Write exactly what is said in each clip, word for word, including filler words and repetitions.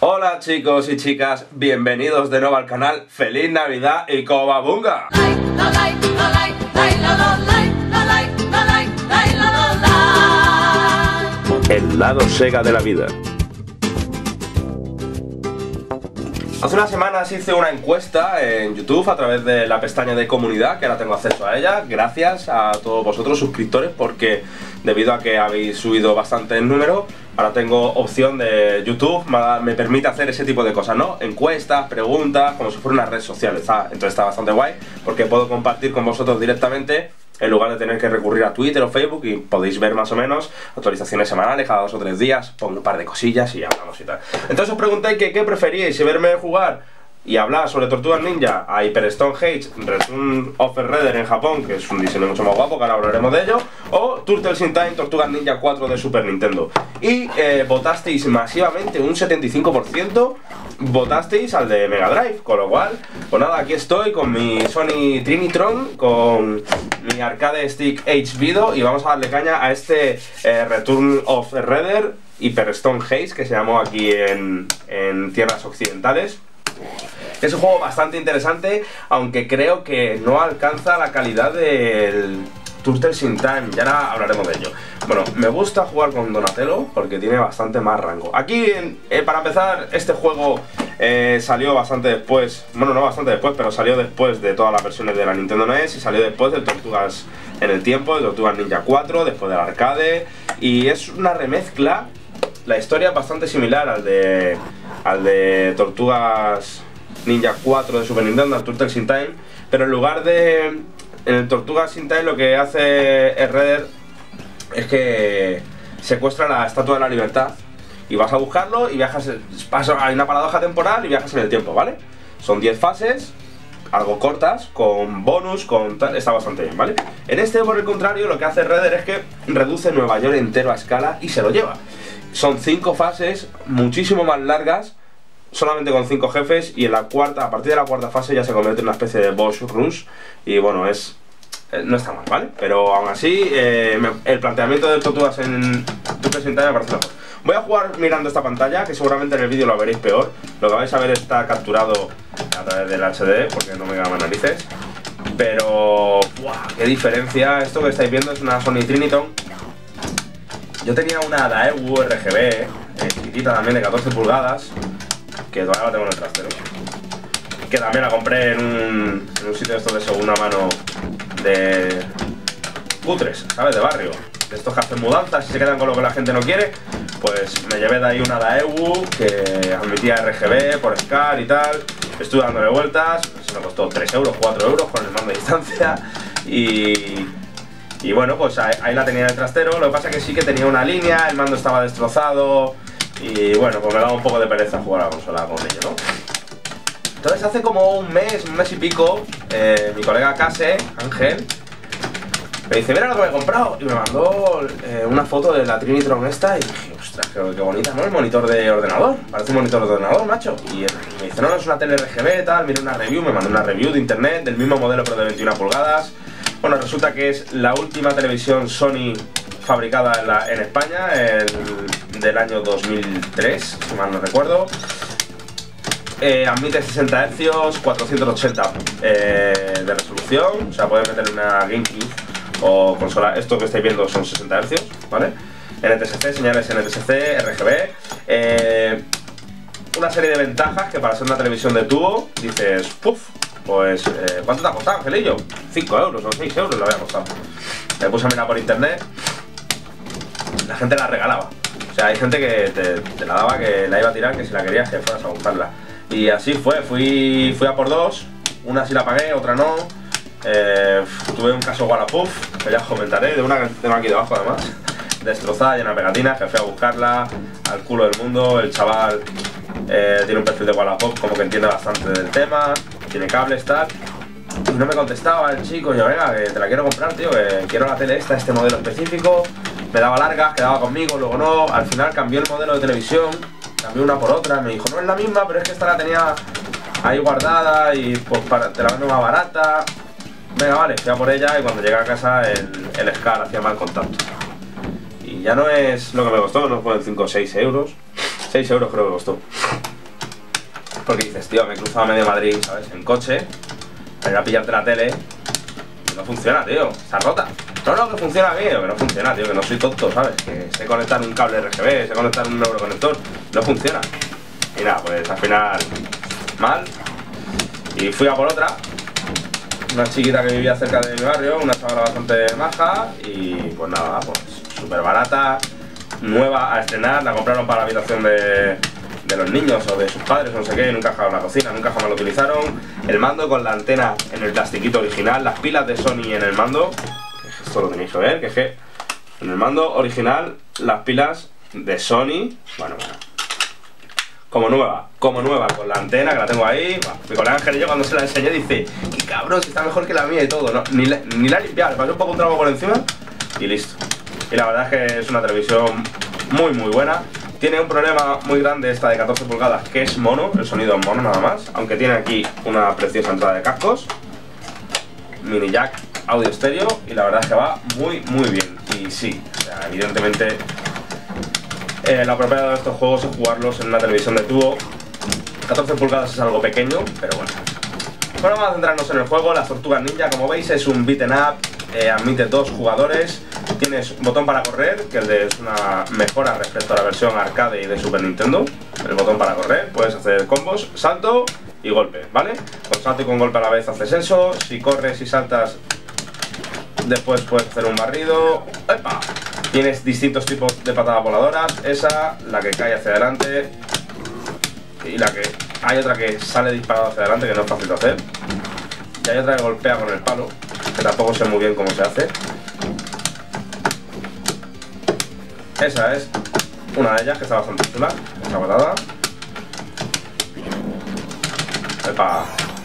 Hola chicos y chicas, bienvenidos de nuevo al canal. ¡Feliz Navidad y Cobabunga! El lado Sega de la vida. Hace unas semanas hice una encuesta en YouTube a través de la pestaña de comunidad, que ahora tengo acceso a ella, gracias a todos vosotros suscriptores, porque debido a que habéis subido bastante en número, ahora tengo opción de YouTube, me permite hacer ese tipo de cosas, ¿no? Encuestas, preguntas, como si fuera una red social, ¿está? Entonces está bastante guay, porque puedo compartir con vosotros directamente, en lugar de tener que recurrir a Twitter o Facebook, y podéis ver más o menos actualizaciones semanales, cada dos o tres días, pongo un par de cosillas y hablamos y tal. Entonces os preguntáis que qué preferíais, si verme jugar y hablar sobre Tortugas Ninja a Hyperstone Heist Return of the Redder en Japón, que es un diseño mucho más guapo, que ahora hablaremos de ello, o Turtles in Time Tortugas Ninja cuatro de Super Nintendo. Y eh, votasteis masivamente, un setenta y cinco por ciento votasteis al de Mega Drive, con lo cual, pues nada, aquí estoy con mi Sony Trinitron, con mi Arcade Stick H-Video, y vamos a darle caña a este eh, Return of the Redder Hyperstone Heist, que se llamó aquí en, en tierras occidentales. Es un juego bastante interesante, aunque creo que no alcanza la calidad del Turtles in Time, y ahora hablaremos de ello. Bueno, me gusta jugar con Donatello porque tiene bastante más rango. Aquí, eh, para empezar, este juego eh, salió bastante después, bueno, no bastante después, pero salió después de todas las versiones de la Nintendo N E S, y salió después de Tortugas en el tiempo, de Tortugas Ninja cuatro, después del arcade, y es una remezcla. La historia es bastante similar al de, al de Tortugas Ninja cuatro de Super Nintendo, al Turtles in Time, pero en lugar de... en el Tortugas in Time lo que hace el Redder es que secuestra la Estatua de la Libertad y vas a buscarlo y viajas, hay una paradoja temporal y viajas en el tiempo, ¿vale? Son diez fases, algo cortas, con bonus, con tal, está bastante bien, ¿vale? En este, por el contrario, lo que hace Redder es que reduce Nueva York entero a escala y se lo lleva. Son cinco fases, muchísimo más largas, solamente con cinco jefes, y en la cuarta, a partir de la cuarta fase ya se convierte en una especie de boss rush, y bueno, es... Eh, no está mal, ¿vale? Pero aún así, eh, me, el planteamiento de Tortugas en Turtles in Time me parece mejor. Voy a jugar mirando esta pantalla, que seguramente en el vídeo lo veréis peor. Lo que vais a ver está capturado a través del H D, porque no me llaman narices. Pero... ¡buah! ¡Qué diferencia! Esto que estáis viendo es una Sony Trinitron. Yo tenía una Daewoo R G B, eh, chiquitita también, de catorce pulgadas, que todavía la tengo en el trastero, que también la compré en un, en un sitio de estos de segunda mano de cutres, ¿sabes? De barrio, de estos que hacen mudanzas y se quedan con lo que la gente no quiere. Pues me llevé de ahí una Daewoo que admitía R G B por S C A R y tal. Estuve dándole vueltas, se me costó tres euros, cuatro euros con el mando de distancia, y... Y bueno, pues ahí, ahí la tenía en el trastero. Lo que pasa es que sí que tenía una línea, el mando estaba destrozado, y bueno, pues me daba un poco de pereza jugar a la consola con ello, ¿no? Entonces hace como un mes, un mes y pico, eh, mi colega Case, Ángel, me dice, mira lo que me he comprado, y me mandó eh, una foto de la Trinitron esta, y dije, ostras, qué, qué bonita, ¿no? El monitor de ordenador, parece un monitor de ordenador, macho. Y él, me dice, no, no, es una tele R G B, tal, mira una review, me mandó una review de internet, del mismo modelo pero de veintiuna pulgadas. Bueno, resulta que es la última televisión Sony fabricada en, la, en España, el, del año dos mil tres, si mal no recuerdo. Eh, admite sesenta hercios, cuatrocientos ochenta eh, de resolución, o sea, puede meterle una GameCube o consola. Esto que estáis viendo son sesenta hercios, ¿vale? N T S C, señales N T S C, R G B. Eh, una serie de ventajas que para ser una televisión de tubo dices, puff. Pues, eh, ¿cuánto te ha costado, Angelillo? cinco euros o seis euros le había costado. Me puse a mirar por internet. La gente la regalaba. O sea, hay gente que te, te la daba, que la iba a tirar, que si la querías que fueras a buscarla. Y así fue, fui, fui a por dos. Una sí la pagué, otra no. Eh, tuve un caso Wallapop, que ya os comentaré, de una que tengo aquí debajo además. Destrozada, llena de pegatinas, que fui a buscarla al culo del mundo. El chaval eh, tiene un perfil de Wallapop como que entiende bastante del tema, tiene cables, tal, y no me contestaba el chico. Y yo, venga, que te la quiero comprar, tío, que quiero la tele esta, este modelo específico. Me daba largas, quedaba conmigo, luego no. Al final cambié el modelo de televisión, cambié una por otra. Me dijo, no es la misma, pero es que esta la tenía ahí guardada y pues para, te la vendo más barata. Venga, vale, fui a por ella, y cuando llegué a casa el, el S C A R hacía mal contacto. Y ya no es lo que me costó, no fueron cinco o seis euros. seis euros creo que costó. Porque dices, tío, me he cruzado a medio Madrid, ¿sabes? En coche, para ir a pillarte la tele. Y no funciona, tío. Está rota. No, no, que funciona bien, que no funciona, tío, que no soy tonto, ¿sabes? Que sé conectar un cable R G B, sé conectar un neuroconector. No funciona. Y nada, pues al final, mal. Y fui a por otra. Una chiquita que vivía cerca de mi barrio, una chavala bastante maja. Y pues nada, pues súper barata, nueva a estrenar. La compraron para la habitación de, de los niños o de sus padres, no sé qué. Nunca jamás la cocina, nunca jamás lo utilizaron. El mando con la antena en el plastiquito original, las pilas de Sony en el mando. Esto lo tenéis que ver, que es que en el mando original las pilas de Sony, bueno, bueno, como nueva, como nueva, con la antena que la tengo ahí. Bueno, mi colega Ángel y yo cuando se la enseñé dice, qué cabrón, si está mejor que la mía y todo, ¿no? Ni, la, ni la he limpiado, le pasé un poco un trago por encima y listo. Y la verdad es que es una televisión muy muy buena. Tiene un problema muy grande esta de catorce pulgadas, que es mono, el sonido es mono nada más, aunque tiene aquí una preciosa entrada de cascos, mini jack, audio estéreo, y la verdad es que va muy muy bien. Y sí, o sea, evidentemente eh, lo apropiado de estos juegos es jugarlos en una televisión de tubo. catorce pulgadas es algo pequeño, pero bueno. Bueno, vamos a centrarnos en el juego. Las Tortugas Ninja, como veis, es un beat'em up, eh, admite dos jugadores. Tienes un botón para correr, que el de es una mejora respecto a la versión arcade y de Super Nintendo. El botón para correr, puedes hacer combos, salto y golpe, ¿vale? Con salto y con golpe a la vez haces eso. Si corres y saltas, después puedes hacer un barrido. ¡Epa! Tienes distintos tipos de patadas voladoras. Esa, la que cae hacia adelante, y la que hay otra que sale disparado hacia adelante, que no es fácil de hacer. Y hay otra que golpea con el palo, que tampoco sé muy bien cómo se hace. Esa es una de ellas, que está bastante chula, esa patada. ¡Epa!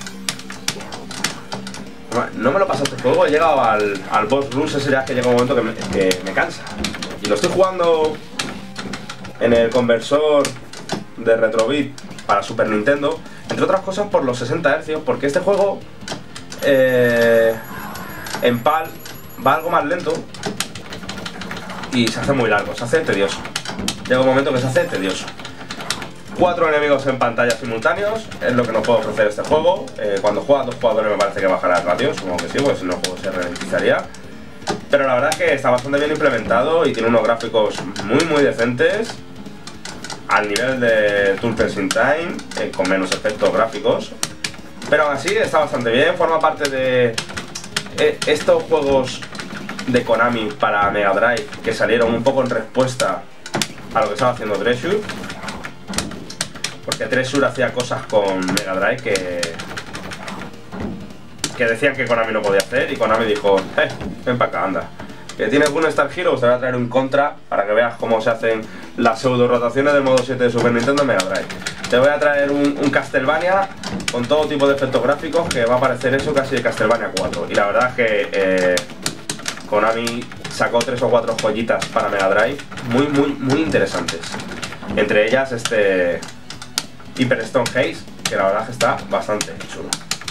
No me lo pasa este juego, he llegado al, al boss rush, ese ya que llega un momento que me, que me cansa. Y lo estoy jugando en el conversor de Retrobit para Super Nintendo, entre otras cosas por los sesenta hercios, porque este juego eh, en PAL va algo más lento y se hace muy largo, se hace tedioso. Llega un momento que se hace tedioso. Cuatro enemigos en pantalla simultáneos es lo que nos puede ofrecer este juego. Eh, cuando juegan dos jugadores me parece que bajará el ratio, supongo que sí, porque si no el juego se ralentizaría. Pero la verdad es que está bastante bien implementado y tiene unos gráficos muy muy decentes, al nivel de Turtles in Time, eh, con menos efectos gráficos. Pero aún así está bastante bien, forma parte de eh, estos juegos de Konami para Mega Drive que salieron un poco en respuesta a lo que estaba haciendo Treasure. Porque Treasure hacía cosas con Mega Drive que, que decían que Konami no podía hacer, y Konami dijo, eh, ven para acá, anda. Que tienes un Star Heroes, te voy a traer un Contra para que veas cómo se hacen las pseudo rotaciones del modo siete de Super Nintendo en Mega Drive. Te voy a traer un, un Castlevania con todo tipo de efectos gráficos que va a parecer eso casi de Castlevania cuatro. Y la verdad es que eh, Konami sacó tres o cuatro joyitas para Mega Drive muy muy muy interesantes. Entre ellas este Hyper Stone Haze, que la verdad es que está bastante chulo.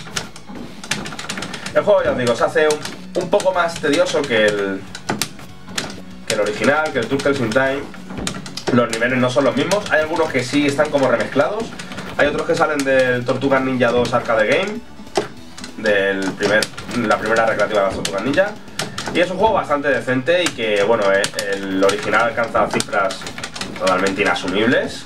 El juego, ya os digo, se hace un, un poco más tedioso que el, que el original, que el Turtles in Time. Los niveles no son los mismos, hay algunos que sí están como remezclados, hay otros que salen del Tortugas Ninja dos Arcade Game, del primer, la primera recreativa de las Tortugas Ninja. Y es un juego bastante decente y que, bueno, el original alcanza cifras totalmente inasumibles.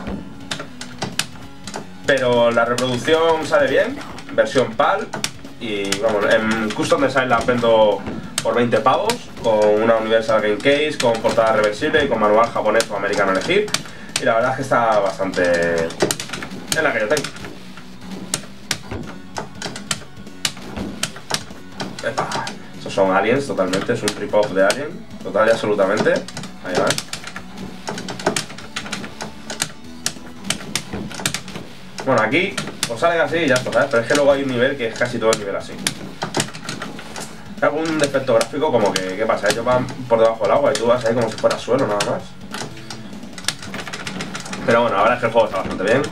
Pero la reproducción sale bien, versión PAL, y vamos, en Custom Design la vendo por veinte pavos, con una Universal Game Case, con portada reversible y con manual japonés o americano a elegir. Y la verdad es que está bastante en la que yo tengo. Epa, esos son aliens totalmente, es un rip-off de Alien, total y absolutamente. Ahí va. Bueno, aquí os salen así y ya está, ¿sabes? Pero es que luego hay un nivel que es casi todo el nivel así. Hay algún defecto gráfico como que, ¿qué pasa? Ellos van por debajo del agua y tú vas ahí como si fuera suelo nada más. Pero bueno, la verdad es que el juego está bastante bien.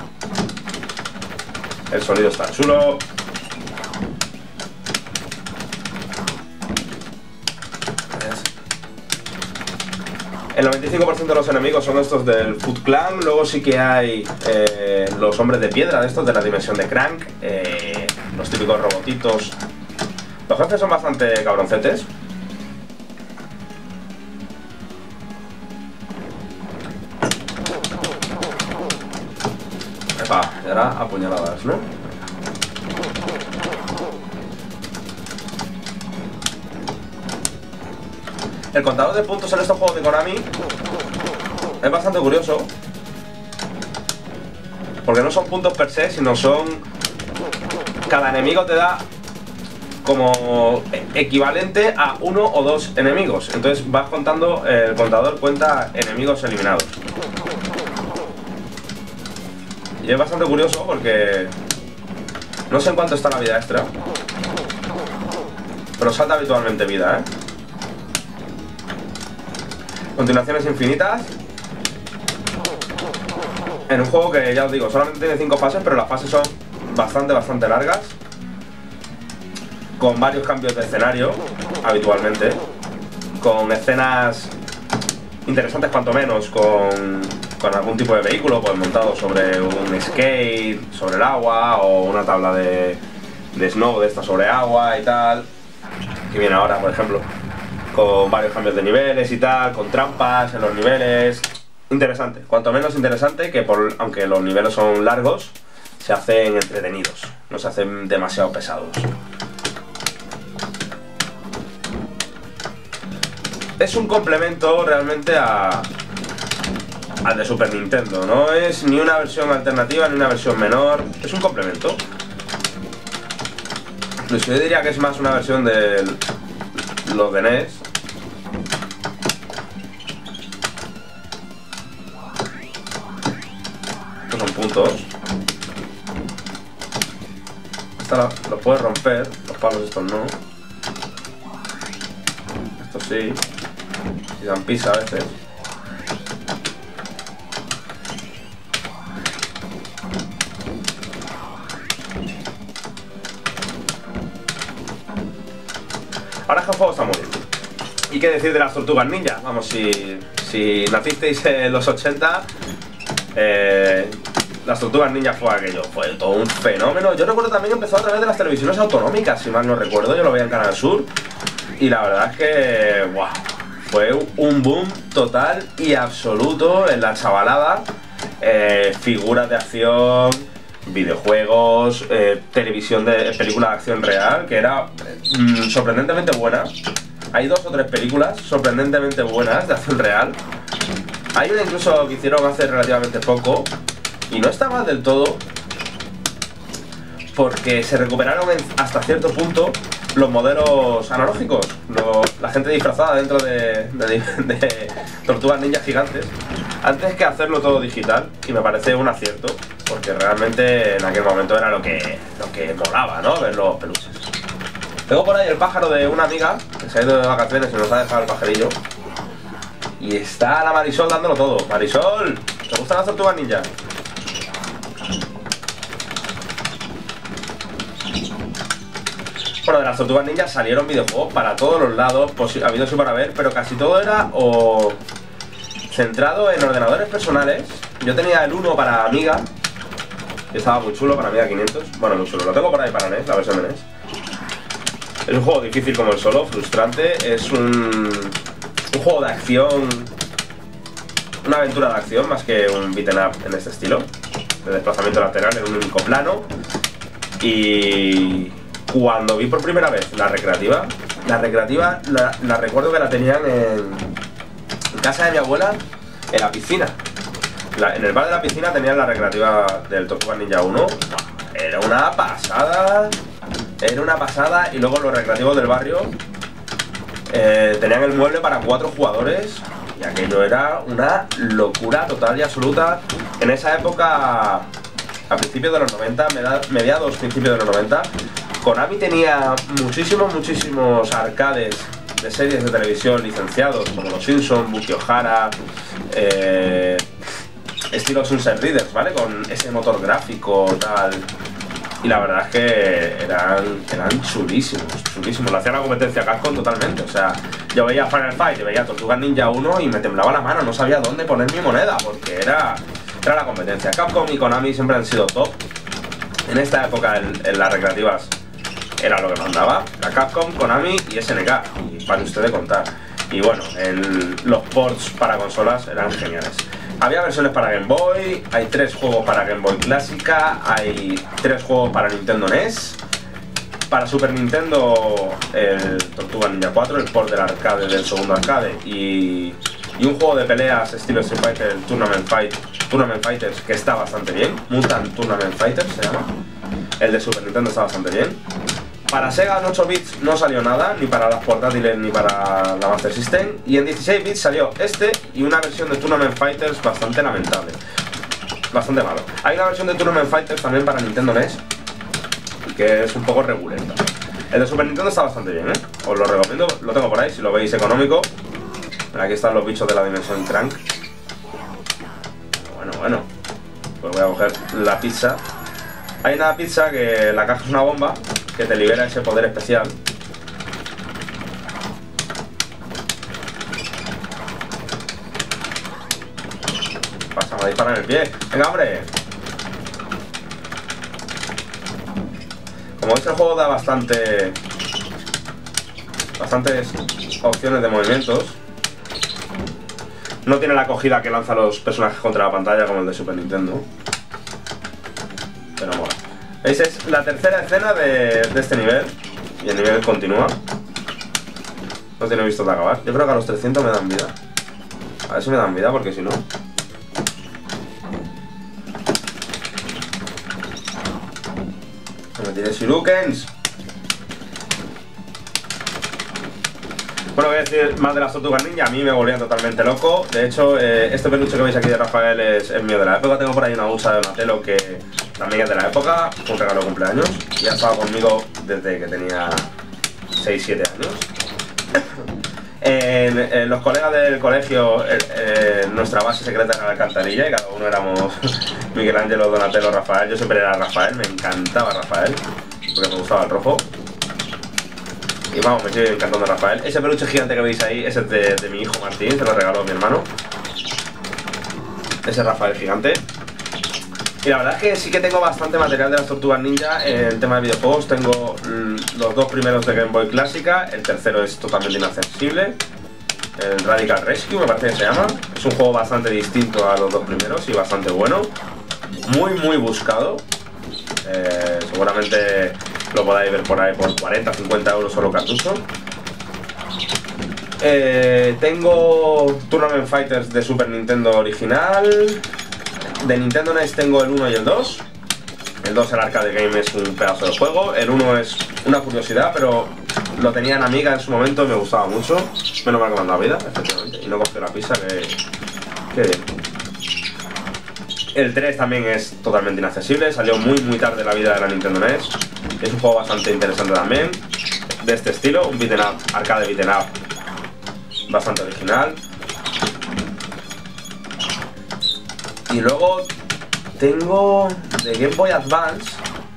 El sonido está chulo. El noventa y cinco por ciento de los enemigos son estos del Foot Clan. Luego sí que hay eh, los hombres de piedra, de estos de la dimensión de Crank, eh, los típicos robotitos. Los jefes son bastante cabroncetes. Epa, y ahora apuñaladas, ¿no? El contador de puntos en estos juegos de Konami es bastante curioso, porque no son puntos per se, sino son... Cada enemigo te da como equivalente a uno o dos enemigos. Entonces vas contando, el contador cuenta enemigos eliminados. Y es bastante curioso porque no sé en cuánto está la vida extra, pero salta habitualmente vida, ¿eh? Continuaciones infinitas. En un juego que, ya os digo, solamente tiene cinco fases, pero las fases son bastante, bastante largas, con varios cambios de escenario, habitualmente, con escenas interesantes cuanto menos, con, con algún tipo de vehículo pues montado sobre un skate, sobre el agua, o una tabla de, de snow de esta sobre agua y tal, que viene ahora, por ejemplo, con varios cambios de niveles y tal, con trampas en los niveles. Interesante, cuanto menos interesante, que por, aunque los niveles son largos, se hacen entretenidos, no se hacen demasiado pesados. Es un complemento realmente a al de Super Nintendo, no es ni una versión alternativa ni una versión menor, es un complemento. Pues yo diría que es más una versión de los de N E S. Estos son puntos. Esta lo, lo puedes romper, los palos estos no. Estos sí. Y dan pisa a veces. Ahora es que el juego está muy bien. ¿Y qué decir de las Tortugas Ninja? Vamos, si, si nacisteis en los ochenta, eh, las Tortugas Ninja fue aquello, fue todo un fenómeno. Yo recuerdo también que empezó a través de las televisiones autonómicas, si mal no recuerdo, yo lo veía en Canal Sur. Y la verdad es que, wow, fue un boom total y absoluto en la chavalada. Eh, figuras de acción, videojuegos, eh, televisión de película de acción real, que era mm, sorprendentemente buena. Hay dos o tres películas sorprendentemente buenas de acción real. Hay una incluso que hicieron hace relativamente poco y no está mal del todo, porque se recuperaron en, hasta cierto punto los modelos analógicos, lo, la gente disfrazada dentro de, de, de tortugas ninjas gigantes, antes que hacerlo todo digital, y me parece un acierto, porque realmente en aquel momento era lo que, lo que molaba, ¿no? Ver los peluches. Tengo por ahí el pájaro de una amiga que se ha ido de vacaciones y nos ha dejado el pajarillo, y está la Marisol dándolo todo. Marisol, ¿te gustan las tortugas ninja? Bueno, de las Tortugas Ninja salieron videojuegos para todos los lados, habido y para ver, pero casi todo era o centrado en ordenadores personales. Yo tenía el uno para Amiga, que estaba muy chulo, para Amiga quinientos. Bueno, muy chulo, lo tengo por ahí para N E S, la versión de N E S. Es un juego difícil como el solo, frustrante, es un, un juego de acción, una aventura de acción más que un beat'em up en este estilo, de desplazamiento lateral en un único plano. Y cuando vi por primera vez la recreativa, la recreativa la, la recuerdo que la tenían en, en casa de mi abuela, en la piscina. La, en el bar de la piscina tenían la recreativa del Tortugas Ninja uno. Era una pasada, era una pasada. Y luego los recreativos del barrio eh, tenían el mueble para cuatro jugadores. Y aquello era una locura total y absoluta. En esa época, a principios de los noventa, mediados, principios de los noventa, Konami tenía muchísimos, muchísimos arcades de series de televisión licenciados, como Los Simpsons, Buki O'Hara, eh, estilo Sunset Riders, ¿vale? Con ese motor gráfico, tal. Y la verdad es que eran, eran chulísimos, chulísimos. Le hacían la competencia a Capcom totalmente, o sea, Yo veía Final Fight y veía Tortugas Ninja uno y me temblaba la mano, no sabía dónde poner mi moneda, porque era, era la competencia. Capcom y Konami siempre han sido top. En esta época, en, en las recreativas, era lo que mandaba. La Capcom, Konami y S N K, y para ustedes contar. Y bueno, el, los ports para consolas eran geniales. Había versiones para Game Boy, hay tres juegos para Game Boy clásica, hay tres juegos para Nintendo N E S. Para Super Nintendo, el Tortuga Ninja cuatro, el port del arcade, del segundo arcade, y, y un juego de peleas estilo Street Fighter, el Tournament, Fight, Tournament Fighters, que está bastante bien. Mutant Tournament Fighters se llama. El de Super Nintendo está bastante bien. Para Sega en ocho bits no salió nada, ni para las portátiles ni para la Master System. Y en dieciséis bits salió este y una versión de Tournament Fighters bastante lamentable. Bastante malo. Hay una versión de Tournament Fighters también para Nintendo N E S, que es un poco regulenta. El de Super Nintendo está bastante bien, ¿eh? Os lo recomiendo, lo tengo por ahí, si lo veis económico. Aquí están los bichos de la dimensión Crank. Bueno, bueno. Pues voy a coger la pizza. Hay una pizza que la caja es una bomba, que te libera ese poder especial. Pasa, me disparan en el pie. ¡Venga, hombre! Como veis, el juego da bastante bastantes opciones de movimientos. No tiene la acogida que lanza los personajes contra la pantalla como el de Super Nintendo, pero mola. ¿Veis? Es la tercera escena de, de este nivel, y el nivel continúa. No tiene visto de acabar. Yo creo que a los trescientos me dan vida. A ver si me dan vida, porque si no... Me tiré shurikens. Bueno, voy a decir más de las Tortugas Ninja. A mí me volvían totalmente loco. De hecho, eh, este peluche que veis aquí de Rafael es, es mío de la época. Tengo por ahí una U S A de Donatello que también es de la época. Un regalo de cumpleaños. Y ha estado conmigo desde que tenía seis siete años. En, en los colegas del colegio, eh, eh, nuestra base secreta era la alcantarilla y cada uno éramos Miguel Ángelo, Donatello, Rafael. Yo siempre era Rafael, me encantaba Rafael, porque me gustaba el rojo. Y vamos, me sigue encantando Rafael. Ese peluche gigante que veis ahí, ese es de, de mi hijo Martín, se lo regaló mi hermano. Ese Rafael gigante. Y la verdad es que sí que tengo bastante material de las Tortugas Ninja en tema de videojuegos. Tengo los dos primeros de Game Boy clásica, el tercero es totalmente inaccesible, el Radical Rescue me parece que se llama. Es un juego bastante distinto a los dos primeros y bastante bueno. Muy muy buscado. Eh, seguramente lo podáis ver por ahí por cuarenta a cincuenta euros solo cartucho. Eh, tengo Tournament Fighters de Super Nintendo original. De Nintendo N E S tengo el uno y el dos. El dos, el arcade game, es un pedazo de juego. El uno es una curiosidad, pero lo tenía en Amiga en su momento y me gustaba mucho. Menos mal que me han dado vida, efectivamente. Y no cogió la pizza, que... que bien. El tres también es totalmente inaccesible. Salió muy muy tarde en la vida de la Nintendo N E S. Es un juego bastante interesante también, de este estilo. Un beat'em up, arcade beat'em up, bastante original. Y luego tengo de Game Boy Advance,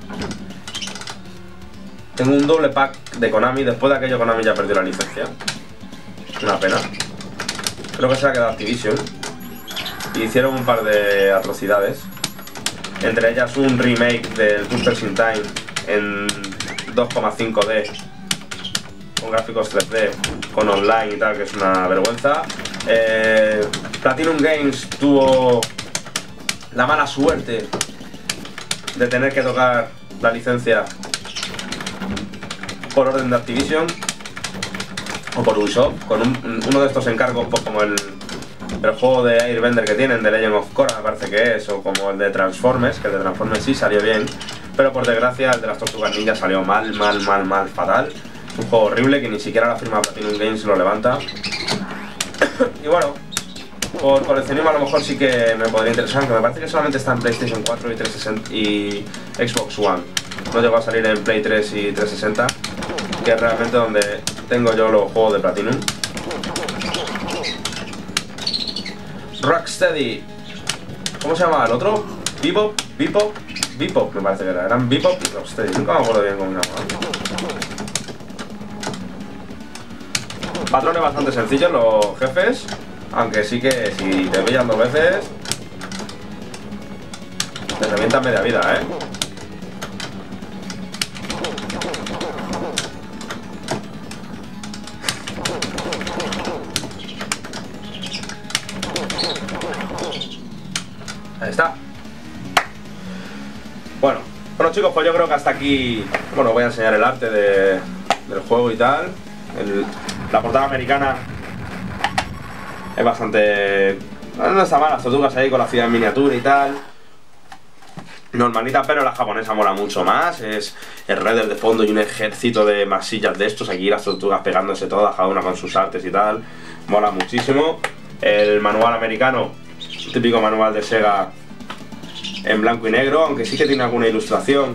tengo un doble pack de Konami. Después de aquello Konami ya perdió la licencia. Una pena. Creo que se la ha quedado Activision. Y hicieron un par de atrocidades. Entre ellas un remake del Busters in Time en dos coma cinco D, con gráficos tres D, con online y tal, que es una vergüenza. Eh, Platinum Games tuvo la mala suerte de tener que tocar la licencia por orden de Activision o por Ubisoft, con un, uno de estos encargos, pues como el, el juego de Airbender que tienen, de Legend of Korra me parece que es, o como el de Transformers, que el de Transformers sí salió bien, pero por desgracia el de las Tortugas Ninja salió mal, mal, mal, mal, fatal. Es un juego horrible que ni siquiera la firma Platinum Games lo levanta. Y bueno, por coleccionismo a lo mejor sí que me podría interesar, aunque me parece que solamente está en PlayStation cuatro y, trescientos sesenta y Xbox One. No llegó a salir en Play tres y trescientos sesenta, que es realmente donde tengo yo los juegos de Platinum. Rocksteady. ¿Cómo se llamaba el otro? Bebop, Bebop, Bebop me parece que era. Eran Bebop y Rocksteady. Nunca me acuerdo bien cómo se llamaba. Patrones bastante sencillos los jefes, aunque sí que si te pillan dos veces te revientan media vida, ¿eh? Ahí está. Bueno, bueno chicos, pues yo creo que hasta aquí, bueno, voy a enseñar el arte de, del juego y tal. El, la portada americana es bastante... no está mal, las tortugas ahí con la ciudad en miniatura y tal. Normalita, pero la japonesa mola mucho más. Es el Redder de fondo y un ejército de masillas de estos. Aquí las tortugas pegándose todas, cada una con sus artes y tal. Mola muchísimo. El manual americano, típico manual de Sega en blanco y negro, aunque sí que tiene alguna ilustración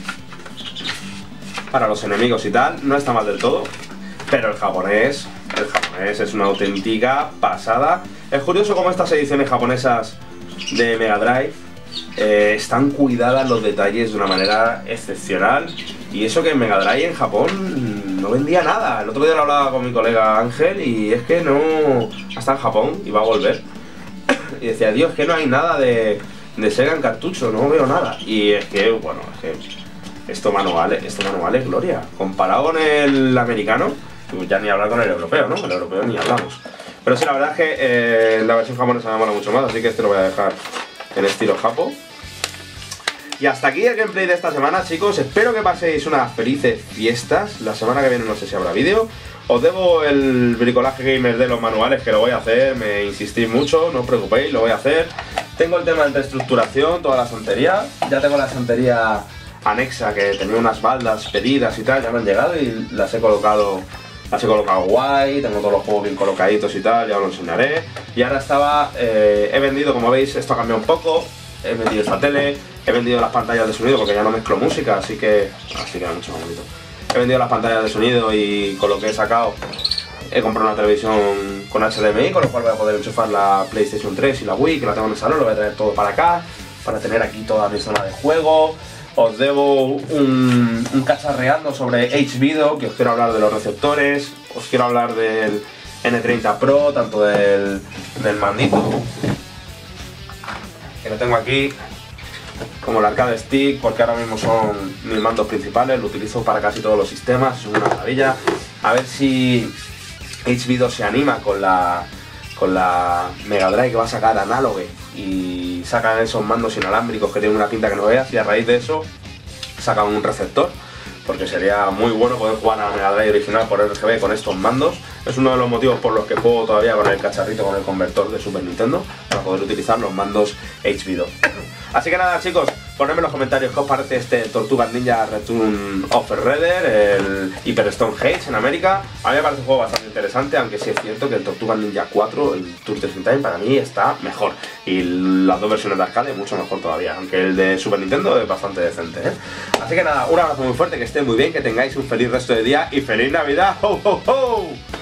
para los enemigos y tal. No está mal del todo, pero el japonés, el japonés es una auténtica pasada. Es curioso cómo estas ediciones japonesas de Mega Drive eh, están cuidadas los detalles de una manera excepcional. Y eso que en Mega Drive en Japón no vendía nada. El otro día lo hablaba con mi colega Ángel y es que no... hasta en Japón y va a volver. Y decía, Dios, es que no hay nada de, de Sega en cartucho, no veo nada. Y es que, bueno, es que esto manual, esto manual es gloria. Comparado con el americano, ya ni hablar con el europeo, ¿no? El europeo ni hablamos. Pero sí, la verdad es que eh, la versión japonesa me mola mucho más, así que este lo voy a dejar en estilo japo. Y hasta aquí el gameplay de esta semana, chicos. Espero que paséis unas felices fiestas. La semana que viene no sé si habrá vídeo. Os debo el bricolaje gamer de los manuales, que lo voy a hacer. Me insistí mucho, no os preocupéis, lo voy a hacer. Tengo el tema de estructuración, toda la estantería. Ya tengo la estantería anexa, que tenía unas baldas pedidas y tal. Ya me han llegado y las he colocado, las he colocado guay. Tengo todos los juegos bien colocaditos y tal, ya os lo enseñaré. Y ahora estaba, eh, he vendido, como veis, esto ha cambiado un poco. He vendido esta tele, he vendido las pantallas de sonido porque ya no mezclo música, así que así queda mucho más bonito. He vendido las pantallas de sonido y con lo que he sacado he comprado una televisión con H D M I, con lo cual voy a poder enchufar la PlayStation tres y la Wii, que la tengo en el salón. Lo voy a traer todo para acá, para tener aquí toda mi zona de juego. Os debo un, un cacharreando sobre H-Video, que os quiero hablar de los receptores, os quiero hablar del N treinta Pro, tanto del, del mandito, que lo tengo aquí, como el arcade stick, porque ahora mismo son mis mandos principales, lo utilizo para casi todos los sistemas, es una maravilla. A ver si H-Video se anima con la, con la Mega Drive que va a sacar Analogue y sacan esos mandos inalámbricos que tienen una pinta que no veas, y a raíz de eso sacan un receptor, porque sería muy bueno poder jugar a la Mega Drive original por R G B con estos mandos. Es uno de los motivos por los que juego todavía con el cacharrito, con el convertor de Super Nintendo, para poder utilizar los mandos H-Video. Así que nada, chicos, ponedme en los comentarios qué os parece este Tortugas Ninja Return of the Redder, el Hyper Stone Age en América. A mí me parece un juego bastante interesante, aunque sí es cierto que el Tortugas Ninja cuatro, el Turtles in Time, para mí está mejor. Y las dos versiones de arcade mucho mejor todavía, aunque el de Super Nintendo es bastante decente, ¿eh? Así que nada, un abrazo muy fuerte, que estéis muy bien, que tengáis un feliz resto de día y feliz Navidad. ¡Ho, ho, ho!